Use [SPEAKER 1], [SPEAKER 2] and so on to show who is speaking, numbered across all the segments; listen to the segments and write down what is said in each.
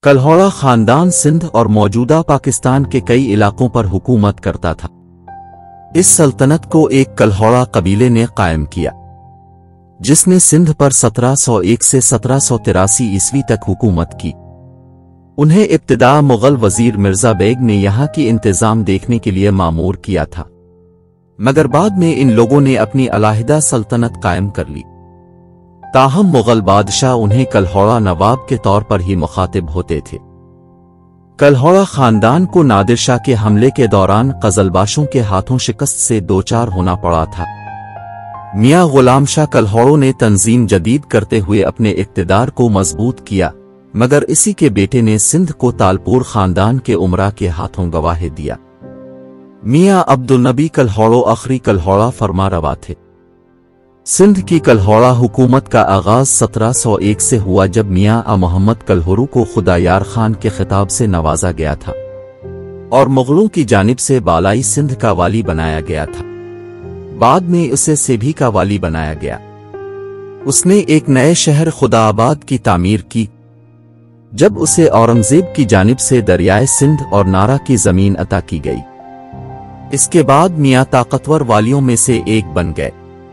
[SPEAKER 1] कल्हौड़ा खानदान सिंध और मौजूदा पाकिस्तान के कई इलाकों पर हुकूमत करता था। इस सल्तनत को एक कल्हौड़ा कबीले ने कायम किया, जिसने सिंध पर 1701 से 1783 ईस्वी तक हुकूमत की। उन्हें इब्तिदा मुगल वजीर मिर्जा बेग ने यहाँ की इंतजाम देखने के लिए मामूर किया था, मगर बाद में इन लोगों ने अपनी अलहदा सल्तनत कायम कर ली। ताहम मुगल बादशाह उन्हें कल्हौड़ा नवाब के तौर पर ही मुखातिब होते थे। कल्हौड़ा खानदान को नादिर शाह के हमले के दौरान कज़लबाशों के हाथों शिकस्त से दोचार होना पड़ा था। मियां गुलाम शाह कल्हौड़ों ने तंजीम जदीद करते हुए अपने इक़्तिदार को मजबूत किया, मगर इसी के बेटे ने सिंध को तालपुर खानदान के उमरा के हाथों गवाह दिया। मियां अब्दुल नबी कल्हौड़ो आखिरी कल्हौड़ा फरमा रवा थे। सिंध की कल्हौड़ा हुकूमत का आगाज 1701 से हुआ, जब मियां मोहम्मद कल्हौरू को खुदायार खान के खिताब से नवाजा गया था और मुगलों की जानिब से बालाई सिंध का वाली बनाया गया था। बाद में उसे सेभी का वाली बनाया गया। उसने एक नए शहर खुदाआबाद की तामीर की, जब उसे औरंगजेब की जानिब से दरियाए सिंध और नारा की जमीन अता की गई। इसके बाद मियां ताकतवर वालियों में से एक बन गए।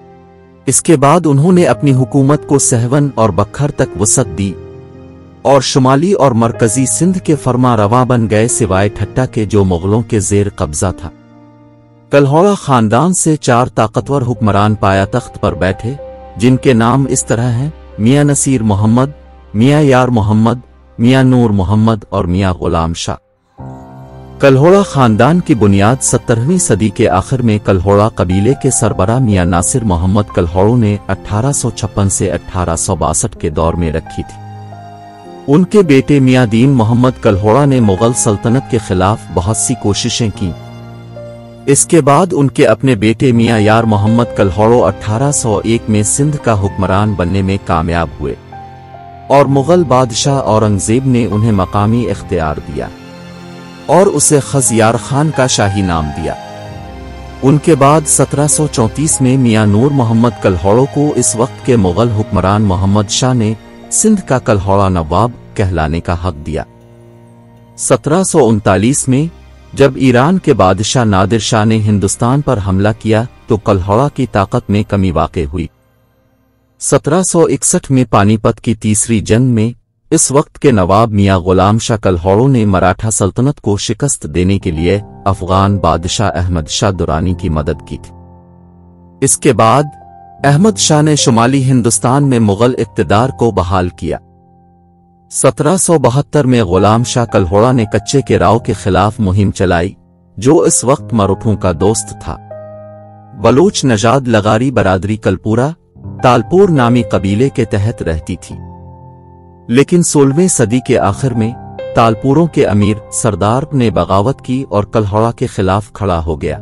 [SPEAKER 1] इसके बाद उन्होंने अपनी हुकूमत को सहवन और बखर तक वसअत दी और शुमाली और मरकजी सिंध के फरमा रवा बन गए, सिवाय ठट्टा के जो मुगलों के जेर कब्जा था। कल्हौड़ा खानदान से 4 ताकतवर हुक्मरान पाया तख्त पर बैठे, जिनके नाम इस तरह हैं: मियां नसीर मोहम्मद, मियां यार मोहम्मद, मियां नूर मोहम्मद और मियां गुलाम शाह। कल्हौड़ा खानदान की बुनियाद 17वीं सदी के आखिर में कल्हौड़ा कबीले के सरबराह मियां नासिर मोहम्मद कल्हौड़ो ने 1856 से 1862 के दौर में रखी थी। उनके बेटे मियां दीन मोहम्मद कल्हौड़ा ने मुगल सल्तनत के खिलाफ बहुत सी कोशिशें की। इसके बाद उनके अपने बेटे मियां यार मोहम्मद कल्हौड़ो 1801 में सिंध का हुक्मरान बनने में कामयाब हुए और मुगल बादशाह औरंगजेब ने उन्हें मकामी इख्तियार दिया और उसे खज़यार खान का शाही नाम दिया। उनके बाद 1734 में मियां नूर मोहम्मद कल्हौड़ो को इस वक्त के मुगल हुक्मरान मोहम्मद शाह ने सिंध का कल्हौड़ा नवाब कहलाने का हक दिया। 1739 में जब ईरान के बादशाह नादिर शाह ने हिंदुस्तान पर हमला किया तो कल्हौड़ा की ताकत में कमी वाक़ई हुई। 1761 में पानीपत की तीसरी जंग में इस वक्त के नवाब मियां गुलाम शाह कल्हौड़ो ने मराठा सल्तनत को शिकस्त देने के लिए अफगान बादशाह अहमद शाह दुरानी की मदद की थी। इसके बाद अहमद शाह ने शुमाली हिंदुस्तान में मुगल इक़्तिदार को बहाल किया। 1772 में गुलाम शाह कल्हौड़ा ने कच्चे के राव के खिलाफ मुहिम चलाई, जो इस वक्त मरूखों का दोस्त था। बलूच नजाद लगारी बरादरी कलपुरा तालपुर नामी कबीले के तहत रहती थी, लेकिन 16वीं सदी के आखिर में तालपुरों के अमीर सरदार ने बगावत की और कल्हौड़ा के खिलाफ खड़ा हो गया।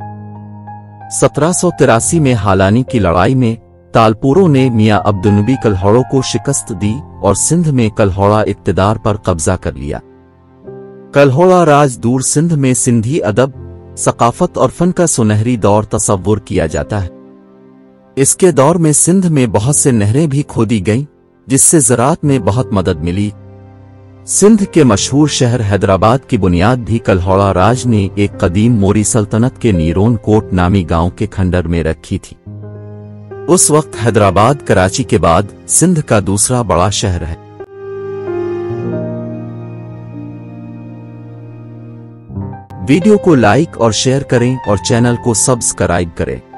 [SPEAKER 1] 1783 में हालानी की लड़ाई में तालपुरों ने मियां अब्दुल नबी कल्हौड़ो को शिकस्त दी और सिंध में कल्हौड़ा इक़्तिदार पर कब्जा कर लिया। कल्हौड़ा राज दूर सिंध में सिंधी अदब, सकाफत और फन का सुनहरी दौर तस्वुर किया जाता है। इसके दौर में सिंध में बहुत से नहरें भी खोदी गईं, जिससे ज़राअत में बहुत मदद मिली। सिंध के मशहूर शहर हैदराबाद की बुनियाद भी कल्हौड़ा राज ने एक कदीम मोरी सल्तनत के नीरोन कोट नामी गांव के खंडर में रखी थी। उस वक्त हैदराबाद कराची के बाद सिंध का दूसरा बड़ा शहर है। वीडियो को लाइक और शेयर करें और चैनल को सब्सक्राइब करें।